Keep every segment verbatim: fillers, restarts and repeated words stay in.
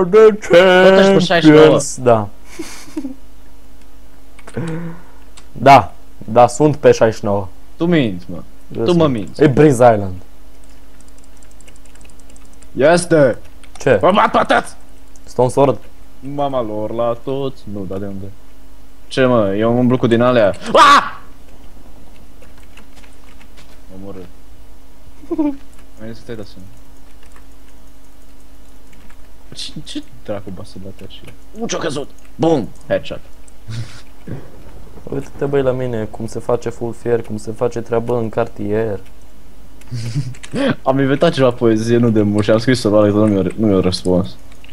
the champions. Da. Da, da, sunt pe șaizeci și nouă. Tu minți, mă. Tu mă minți. E Breeze Island. Este! Ce? Vă bat patați! Stone Sword? Mama lor la toți. Nu, dar de unde? Ce, mă? Eu am umblu cu din alea. Aaaa! Mă omorâ. Mai să te-ai dat seama. Ce, ce dracu basă bate așa? U, ce-a căzut! Bum! Headshot. Uite-te băi la mine cum se face full fier, cum se face treabă în cartier. Am inventat ceva poezie, nu de mult, și am scris-o la Alex, dar nu mi-a nu mi-a răspuns.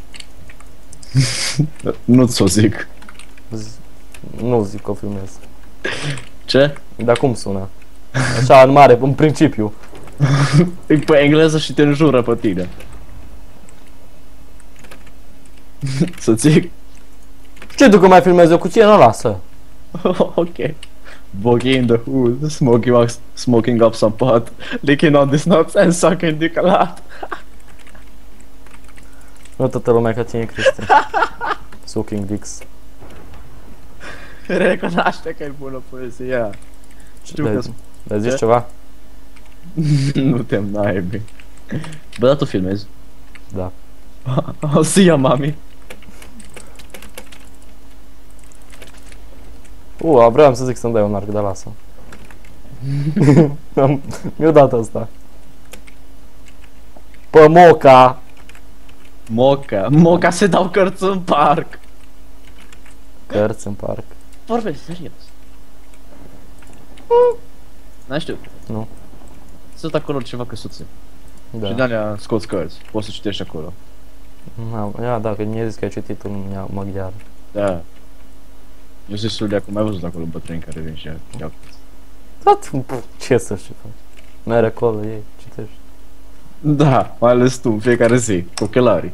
Nu ți-o zic. Z nu zic că o filmez. Ce? Dar cum sună? Așa, în mare, în principiu. E pe engleză și te înjură pe tine. Să zic? Ce tu că mai filmez eu cu cine? Nu lasă. Ok. Bogey in the hood, smoking, up, smoking up some pot, licking on these nuts and sucking dick a lot. Nu toată lumea ca tine, Cristi. Sucking dicks. Recunoaște că e bună poezia. Știu că... Le zici ceva? Nu te naibi. Bă, dar tu filmezi? Da. O să ia mami. Uh, vreau să zic să-mi dai un arc, dar lasă. Mi-a dat asta. Pă Moca! Moca. Moca se dau cărți în parc. Cărți în parc. Vorbesc, serios. N-ai știu. Nu. Sunt acolo ceva căsuțe. Da. Și de-alea scoți cărți. Poți să citești acolo. Ia, da, că mi-ai zis că ai citit în maghiar. Da. Eu zic să-l acum, mai văzut acolo bătrâni care vin și iau. Da, ce să știu faci? Mergi acolo, ei, citești. Da, mai ales tu, în fiecare zi, cu ochelarii.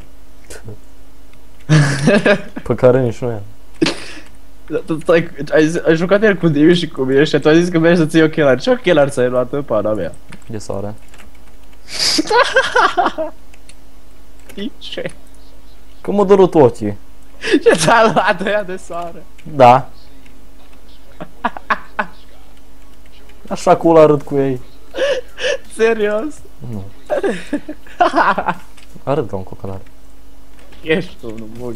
Pe care nici nu e. Tu stai, ai, ai jucat ieri cu Dimi și cu mine și tu ai zis că mergi să ții ochelari. Ce ochelari ți-ai luat în pana mea? De soare. Ce? Că m-a durut ochii. Ce ți-ai luat ăia de soare? Da. Așa cool arăt cu ei. Serios? Nu. Arăt ca un cocalar. Ești tu, nu Mogi.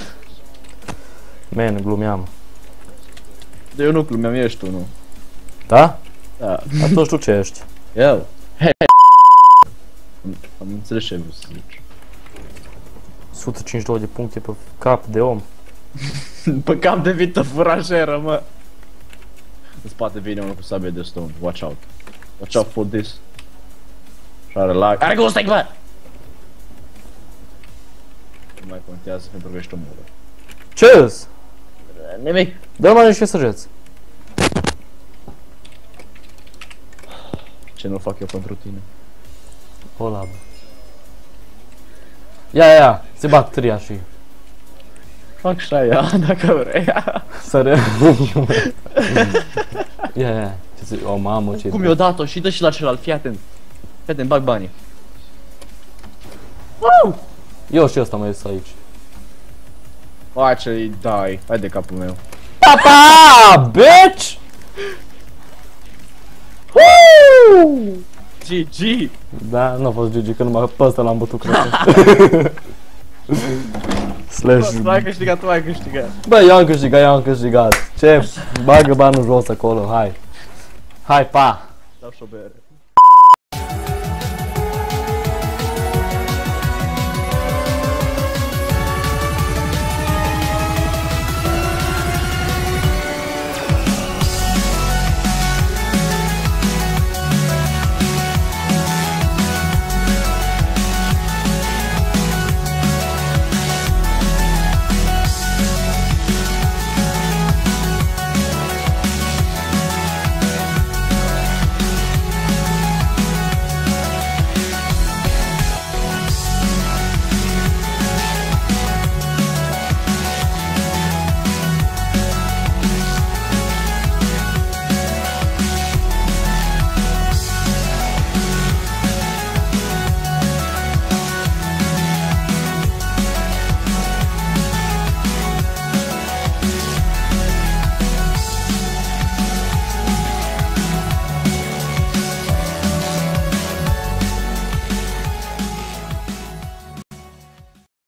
Man, glumeam. De eu nu glumeam, ești tu, nu. Da? Da. Atunci tu ce ești? Eu? Hei, am, am înțeles ce ai vrut să zici. o sută cincizeci și doi de puncte pe cap de om. Pe cap de vită furajeră, mă. În spate vine unul cu sabie de stone. Watch out. Watch out for this. Și are lag. Are ghost egg, bă! Nu mai contează pentru că ești omoră. Ce-s? Nimic. Dă-l mai niște săgeți. Ce nu fac eu pentru tine? Ola, bă. Ia, ia, ia. Se bat tria și... Fac și aia, dacă vrei. Săre. Ia, ia. Ce zici? O, mamă, ce... Cum i-o dat-o și dă și la celălalt, fii atent. Fii atent, bag banii. Eu și ăsta mă ies aici. Face-i, dai. Hai de capul meu. Papa, bitch! Woo! G G! Da, nu a fost G G, că numai pe ăsta l-am bătut, cred. Slash... Tu ai câștigat, tu ai câștigat. Bă, eu am câștigat, eu am câștigat. Ce? Bagă banul jos acolo, hai. Hai, pa! Dau și o bere.